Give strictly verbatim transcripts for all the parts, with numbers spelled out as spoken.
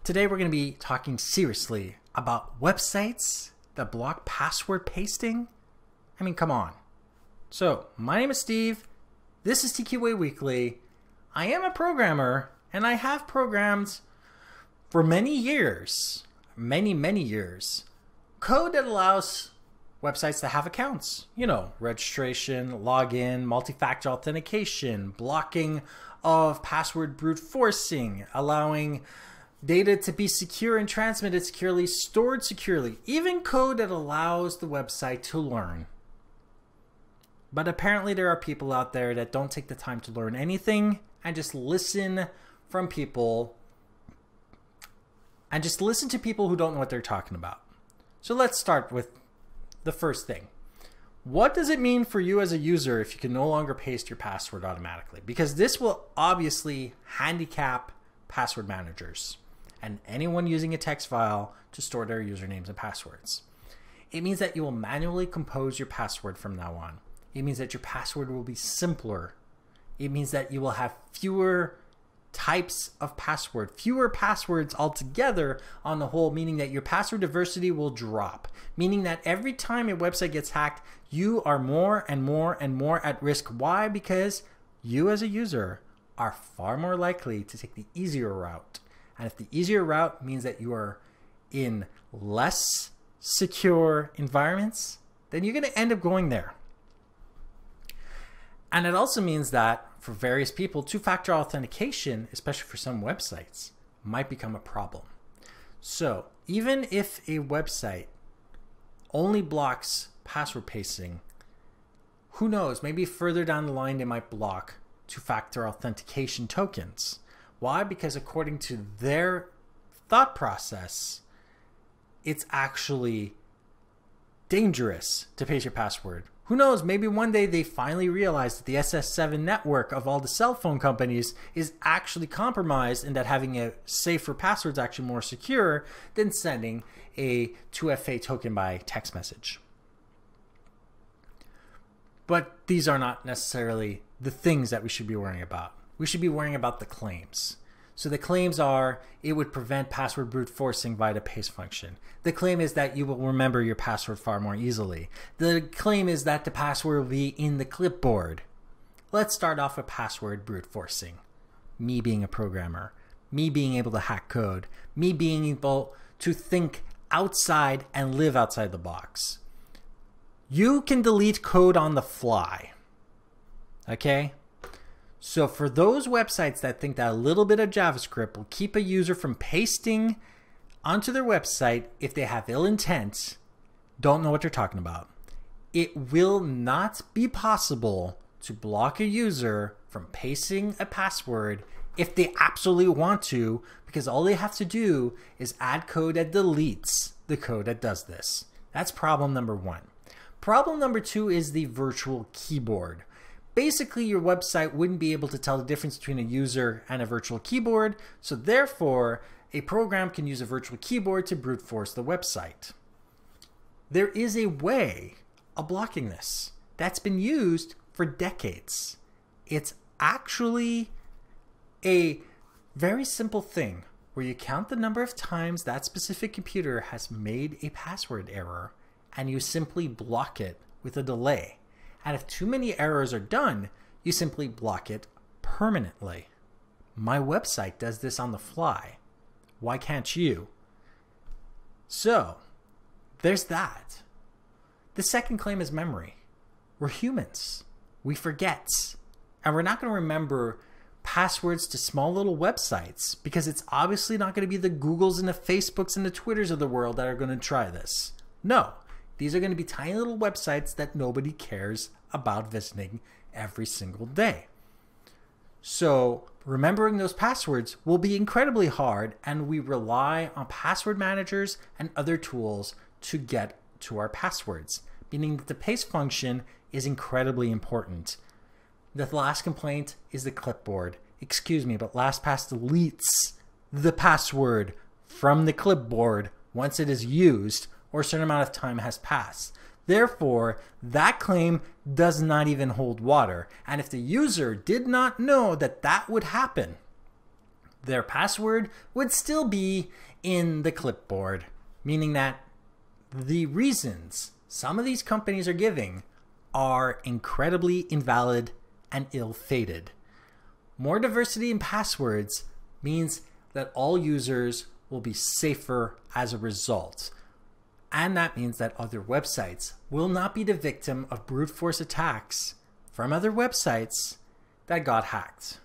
Today we're going to be talking seriously about websites that block password pasting. I mean, come on. So, my name is Steve. This is T Q A Weekly. I am a programmer, and I have programmed for many years, many, many years, code that allows websites to have accounts. You know, registration, login, multi-factor authentication, blocking of password brute forcing, allowing data to be secure and transmitted securely, stored securely, even code that allows the website to learn. But apparently there are people out there that don't take the time to learn anything and just listen from people and just listen to people who don't know what they're talking about. So let's start with the first thing. What does it mean for you as a user if you can no longer paste your password automatically? Because this will obviously handicap password managers and anyone using a text file to store their usernames and passwords. It means that you will manually compose your password from now on. It means that your password will be simpler. It means that you will have fewer types of password, fewer passwords altogether on the whole, meaning that your password diversity will drop, meaning that every time a website gets hacked, you are more and more and more at risk. Why? Because you as a user are far more likely to take the easier route. And if the easier route means that you are in less secure environments, then you're going to end up going there. And it also means that for various people, two-factor authentication, especially for some websites, might become a problem. So even if a website only blocks password pasting, who knows, maybe further down the line they might block two-factor authentication tokens. Why? Because according to their thought process, it's actually dangerous to paste your password. Who knows, maybe one day they finally realize that the S S seven network of all the cell phone companies is actually compromised and that having a safer password is actually more secure than sending a two F A token by text message. But these are not necessarily the things that we should be worrying about. We should be worrying about the claims. So the claims are, it would prevent password brute forcing via the paste function. The claim is that you will remember your password far more easily. The claim is that the password will be in the clipboard. Let's start off with password brute forcing. Me being a programmer, me being able to hack code, me being able to think outside and live outside the box. You can delete code on the fly. Okay? So for those websites that think that a little bit of JavaScript will keep a user from pasting onto their website if they have ill intent, don't know what you're talking about. It will not be possible to block a user from pasting a password if they absolutely want to, because all they have to do is add code that deletes the code that does this. That's problem number one. Problem number two is the virtual keyboard. Basically, your website wouldn't be able to tell the difference between a user and a virtual keyboard, so therefore, a program can use a virtual keyboard to brute force the website. There is a way of blocking this that's been used for decades. It's actually a very simple thing where you count the number of times that specific computer has made a password error and you simply block it with a delay. And if too many errors are done, you simply block it permanently. My website does this on the fly. Why can't you? So, there's that. The second claim is memory. We're humans. We forget. And we're not going to remember passwords to small little websites because it's obviously not going to be the Googles and the Facebooks and the Twitters of the world that are going to try this. No. These are going to be tiny little websites that nobody cares about visiting every single day. So remembering those passwords will be incredibly hard, and we rely on password managers and other tools to get to our passwords, meaning that the paste function is incredibly important. The last complaint is the clipboard. Excuse me, but LastPass deletes the password from the clipboard once it is used or a certain amount of time has passed. Therefore, that claim does not even hold water. And if the user did not know that that would happen, their password would still be in the clipboard, meaning that the reasons some of these companies are giving are incredibly invalid and ill-fated. More diversity in passwords means that all users will be safer as a result. And that means that other websites will not be the victim of brute force attacks from other websites that got hacked.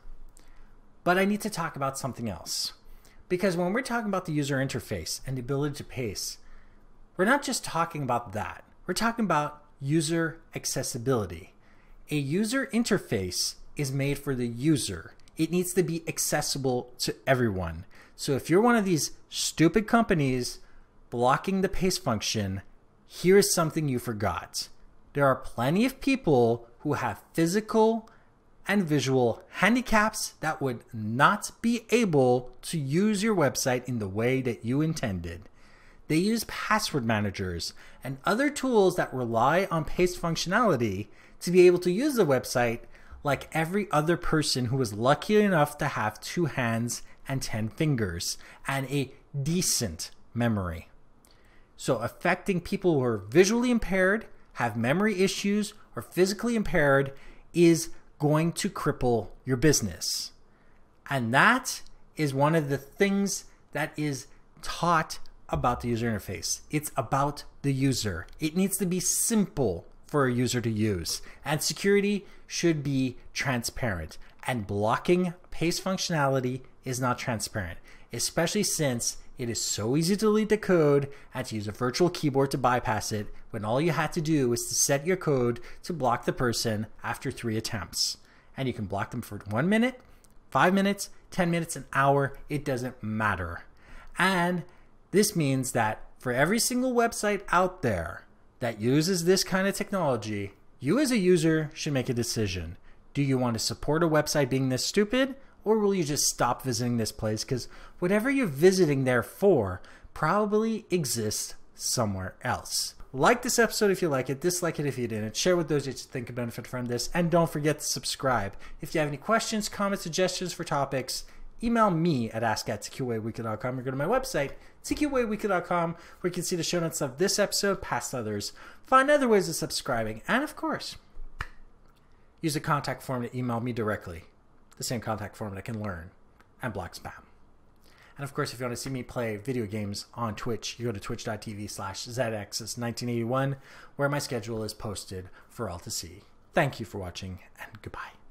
But I need to talk about something else. Because when we're talking about the user interface and the ability to paste, we're not just talking about that. We're talking about user accessibility. A user interface is made for the user. It needs to be accessible to everyone. So if you're one of these stupid companies blocking the paste function, here's something you forgot. There are plenty of people who have physical and visual handicaps that would not be able to use your website in the way that you intended. They use password managers and other tools that rely on paste functionality to be able to use the website like every other person who is lucky enough to have two hands and ten fingers and a decent memory. So affecting people who are visually impaired, have memory issues, or physically impaired is going to cripple your business. And that is one of the things that is taught about the user interface. It's about the user. It needs to be simple for a user to use. And security should be transparent. And blocking paste functionality is not transparent, especially since it is so easy to delete the code and to use a virtual keyboard to bypass it when all you had to do was to set your code to block the person after three attempts. And you can block them for one minute, five minutes, ten minutes, an hour, it doesn't matter. And this means that for every single website out there that uses this kind of technology, you as a user should make a decision. Do you want to support a website being this stupid, or will you just stop visiting this place? Because whatever you're visiting there for probably exists somewhere else. Like this episode if you like it, dislike it if you didn't, share with those that you think could benefit from this, and don't forget to subscribe. If you have any questions, comments, suggestions for topics, email me at ask at t q a weekly dot com or go to my website, t q a weekly dot com, where you can see the show notes of this episode, past others, find other ways of subscribing, and of course, use the contact form to email me directly. The same contact form that can learn and block spam. And of course, if you want to see me play video games on Twitch, you go to twitch dot t v slash z x nineteen eighty-one, where my schedule is posted for all to see. Thank you for watching, and goodbye.